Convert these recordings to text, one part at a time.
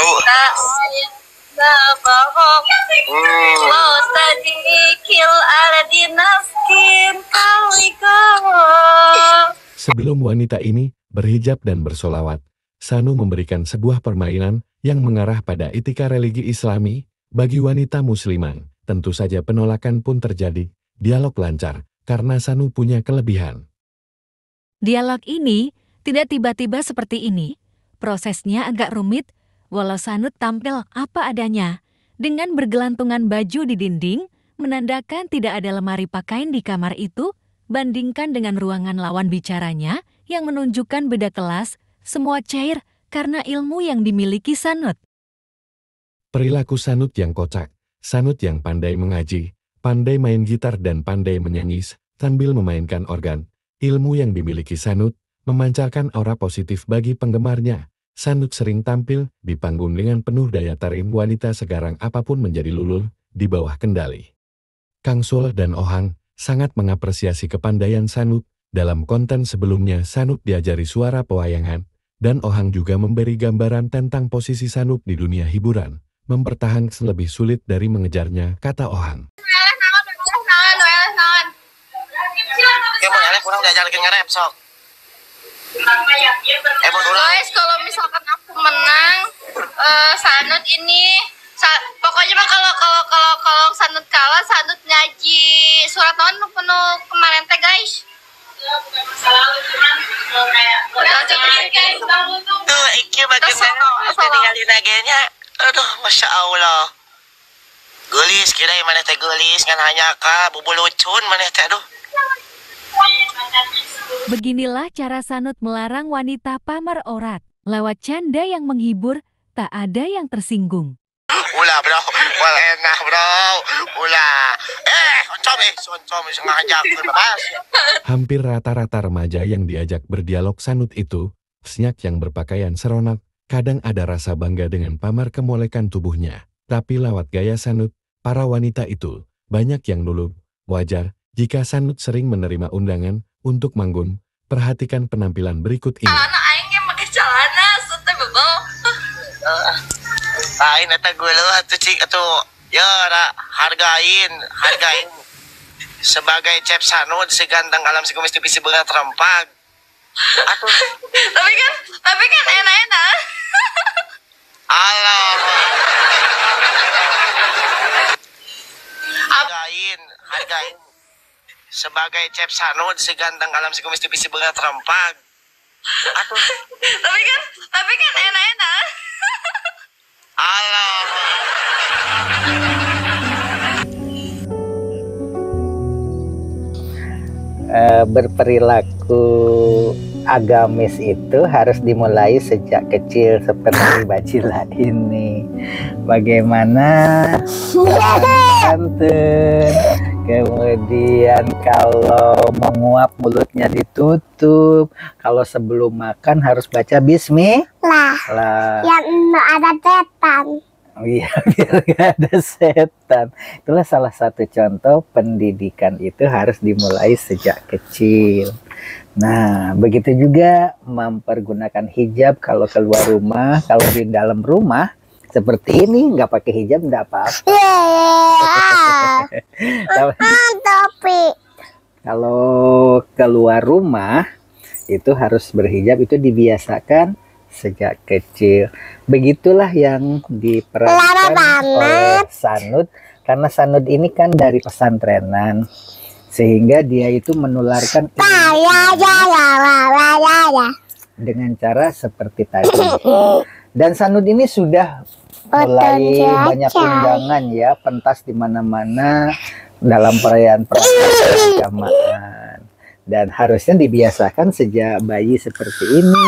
Sebelum wanita ini berhijab dan bersolawat, Sanu memberikan sebuah permainan yang mengarah pada etika religi Islami. Bagi wanita muslimah, tentu saja penolakan pun terjadi. Dialog lancar, karena Sanu punya kelebihan. Dialog ini tidak tiba-tiba seperti ini. Prosesnya agak rumit, walau Sanut tampil apa adanya. Dengan bergelantungan baju di dinding, menandakan tidak ada lemari pakaian di kamar itu, bandingkan dengan ruangan lawan bicaranya yang menunjukkan beda kelas, semua cair karena ilmu yang dimiliki Sanut. Perilaku Sanut yang kocak, Sanut yang pandai mengaji, pandai main gitar dan pandai menyanyi sambil memainkan organ. Ilmu yang dimiliki Sanut memancarkan aura positif bagi penggemarnya. Sanut sering tampil di panggung dengan penuh daya tarik wanita segarang apapun menjadi luluh di bawah kendali. Kang Sul dan Ohang sangat mengapresiasi kepandaian Sanut. Dalam konten sebelumnya Sanut diajari suara pewayangan, dan Ohang juga memberi gambaran tentang posisi Sanut di dunia hiburan. Mempertahankan lebih sulit dari mengejarnya, kata Ohang. Guys, kalau misalkan aku menang, Sanut ini pokoknya mah kalau Sanut kalah, Sanut ngaji surat non penuh kemarin teh guys. Bukan masalah lu, cuman kayak IQ bagaimana tinggalin agenya. Aduh, Masya Allah. Gelis, kira mana teh gelis, kan hanya ka bubul lucun mana teh, aduh. Beginilah cara Sanut melarang wanita pamer orat. Lewat canda yang menghibur, tak ada yang tersinggung. Ulah bro, wal enak bro, ulah. Soncom ngajak berbahas. Hampir rata-rata remaja yang diajak berdialog Sanut itu, snyak yang berpakaian seronok, kadang ada rasa bangga dengan pamer kemolekan tubuhnya. Tapi lewat gaya Sanut, para wanita itu, banyak yang luluh. Wajar, jika Sanut sering menerima undangan untuk manggung. Perhatikan penampilan berikut ini. Anak aing yang pakai celana, sute bebo. Lain eta geuleuh atuh cik atuh. Ya, hargain. Sebagai Cep Sanut si ganteng alam si kumis tipis si berat rempag. Atuh. tapi kan enak-enak. Allah. Hargain. Sebagai Cep Sanut si ganteng alam si kumis tipis si berat rempag. Atuh. tapi kan enak-enak. Allah. Berperilaku agamis itu harus dimulai sejak kecil seperti Bacila ini. Bagaimana santun, kemudian kalau menguap mulutnya ditutup, kalau sebelum makan harus baca bismillah. Yang ada setan. Oh iya, biar gak ada setan. Itulah salah satu contoh pendidikan itu harus dimulai sejak kecil. Nah, begitu juga mempergunakan hijab kalau keluar rumah. Kalau di dalam rumah seperti ini nggak pakai hijab nggak apa-apa. Tapi kalau keluar rumah itu harus berhijab, itu dibiasakan sejak kecil. Begitulah yang diperankan oleh Sanut, karena Sanut ini kan dari pesantrenan, sehingga dia itu menularkan dengan cara seperti tadi. Dan Sanut ini sudah mulai banyak undangan ya, pentas di mana-mana dalam perayaan-perayaan keagamaan. Dan harusnya dibiasakan sejak bayi seperti ini.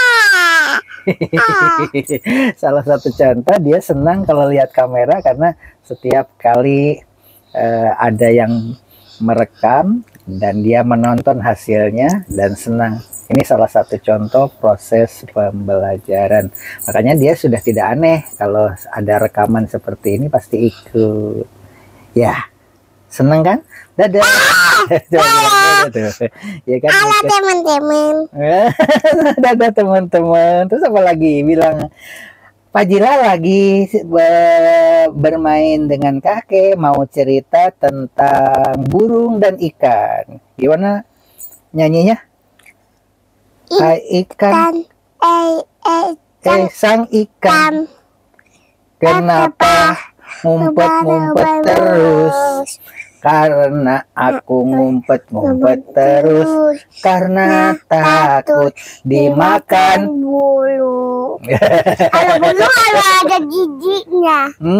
Salah satu contoh, dia senang kalau lihat kamera karena setiap kali ada yang merekam dan dia menonton hasilnya dan senang. Ini salah satu contoh proses pembelajaran. Makanya dia sudah tidak aneh kalau ada rekaman seperti ini, pasti ikut. Ya, senang kan? Dadah. Ya kan? halo teman-teman. Dadah teman-teman. Terus apa lagi bilang? Fajila lagi bermain dengan kakek, mau cerita tentang burung dan ikan. Gimana nyanyinya? Ikan, sang ikan, kenapa ngumpet-ngumpet terus? Karena aku ngumpet-ngumpet terus, karena takut dimakan bulu. Kalau bulu ada giginya.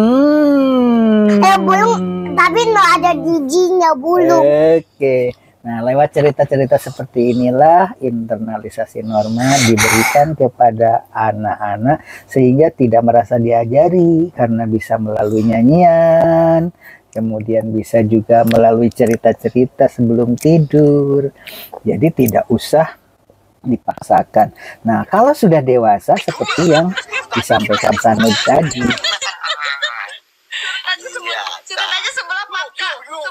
Bulu, tapi no ada giginya bulu. Oke. Nah, lewat cerita-cerita seperti inilah internalisasi norma diberikan kepada anak-anak sehingga tidak merasa diajari karena bisa melalui nyanyian, kemudian bisa juga melalui cerita-cerita sebelum tidur. Jadi tidak usah dipaksakan. Nah, kalau sudah dewasa seperti yang disampaikan Sanud tadi. Aja sebelah mata.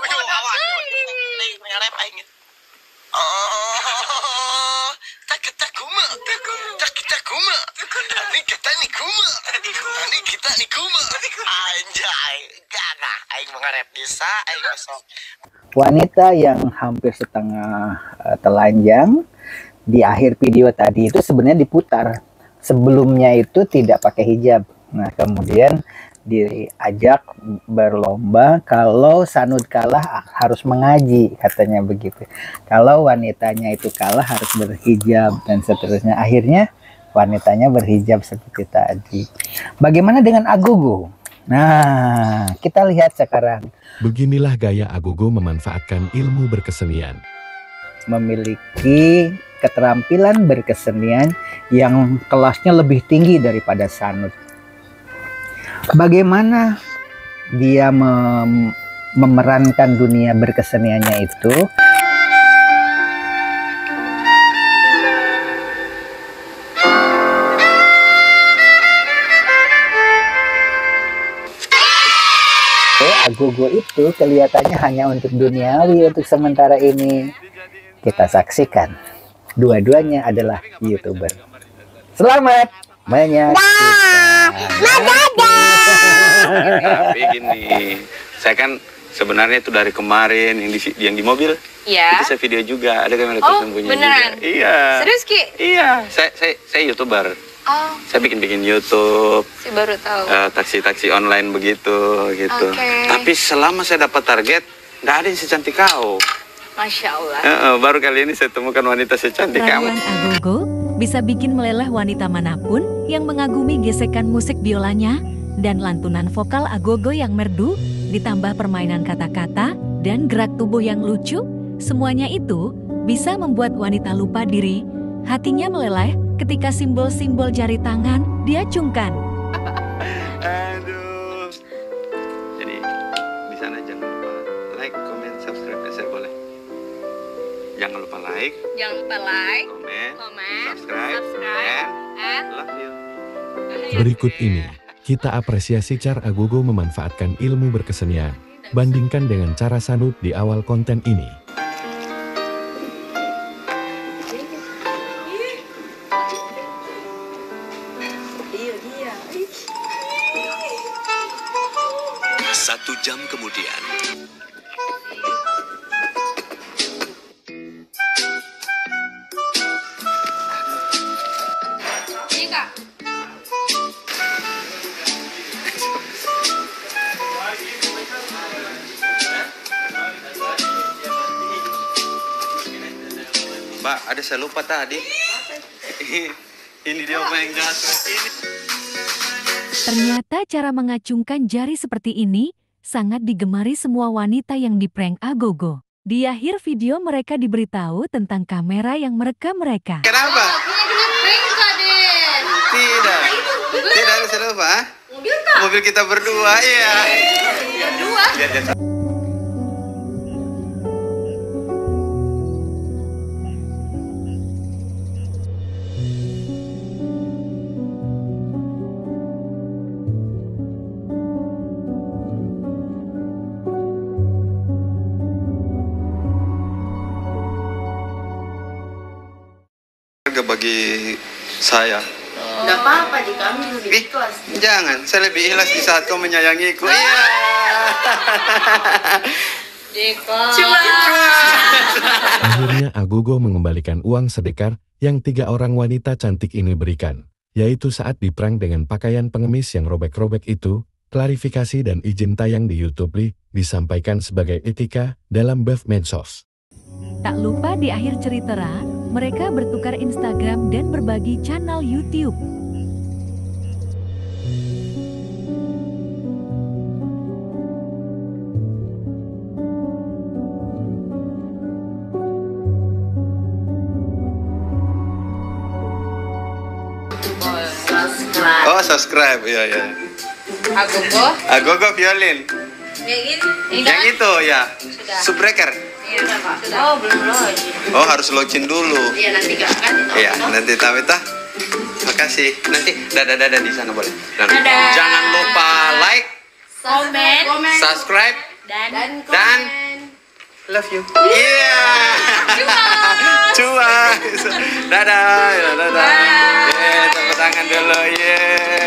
Wanita yang hampir setengah telanjang di akhir video tadi itu sebenarnya diputar. Sebelumnya itu tidak pakai hijab. Nah, kemudian diajak berlomba, kalau Sanud kalah harus mengaji, katanya begitu. Kalau wanitanya itu kalah harus berhijab dan seterusnya. Akhirnya wanitanya berhijab seperti tadi. Bagaimana dengan Agogo? Nah, kita lihat sekarang. Beginilah gaya Agogo memanfaatkan ilmu berkesenian. Memiliki keterampilan berkesenian yang kelasnya lebih tinggi daripada Sanud. Bagaimana dia memerankan dunia berkeseniannya itu? Agogo itu kelihatannya hanya untuk duniawi untuk sementara ini. Kita saksikan, dua-duanya adalah YouTuber. Selamat menyaksikan. Tapi gini, saya kan sebenarnya itu dari kemarin yang di mobil. Iya. Itu saya video juga, ada kamera Oh, tersembunyi beneran? juga. Iya. Serius, Ki? Iya, saya YouTuber. Oh, Saya bikin YouTube, saya baru tahu. taksi-taksi online begitu, gitu. Oke. Tapi selama saya dapat target, nggak ada yang secantik kau. Masya Allah. Baru kali ini saya temukan wanita secantik kamu. Ramuan Agogo bisa bikin meleleh wanita manapun yang mengagumi gesekan musik biolanya dan lantunan vokal Agogo yang merdu, ditambah permainan kata-kata dan gerak tubuh yang lucu. Semuanya itu bisa membuat wanita lupa diri, hatinya meleleh ketika simbol-simbol jari tangan diacungkan. Aduh. Jadi di sana jangan lupa like, comment, subscribe, saya boleh. Jangan lupa like, comment, subscribe, and love you. Berikut ini, kita apresiasi cara Agogo memanfaatkan ilmu berkesenian. Bandingkan dengan cara Sanud di awal konten ini. Satu jam kemudian. Mbak, ada saya lupa tadi. Ini dia main gas. Ternyata cara mengacungkan jari seperti ini sangat digemari semua wanita yang diprank Agogo. Di akhir video mereka diberitahu tentang kamera yang merekam mereka. Kenapa? Tidak. Tidak ada saya lupa. Mobil kita berdua, iya. Berdua? Bagi saya Tidak apa-apa jika kami lebih ikhlas. Jangan, saya lebih ikhlas di saat kau menyayangiku. Iya. Akhirnya Agogo mengembalikan uang sedekar yang 3 orang wanita cantik ini berikan, yaitu saat diprank dengan pakaian pengemis yang robek-robek itu. Klarifikasi dan izin tayang di YouTube Lee disampaikan sebagai etika dalam Buff Mensos. Tak lupa di akhir cerita, mereka bertukar Instagram dan berbagi channel YouTube. Oh, subscribe. Iya, iya. Agogo violin. Yang itu ya. Subbreaker. Oh, belum login. Oh, harus login dulu. Iya, nanti gak kan? Iya, nanti tahu ta. Makasih. Nanti dadah di sana boleh. Dadah. Jangan lupa like, Komen. subscribe, Dan love you. Iya. Cuan. Dadah. Dadah. Tepuk tangan dulu. Yeah.